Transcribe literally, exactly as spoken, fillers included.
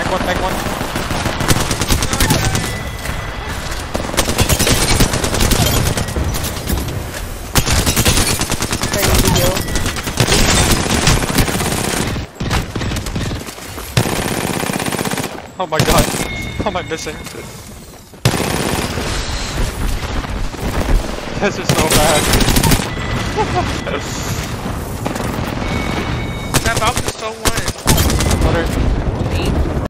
Back one, back one. I need to heal. Oh my god. How am I missing? This is so bad. That Valk is so one. Water.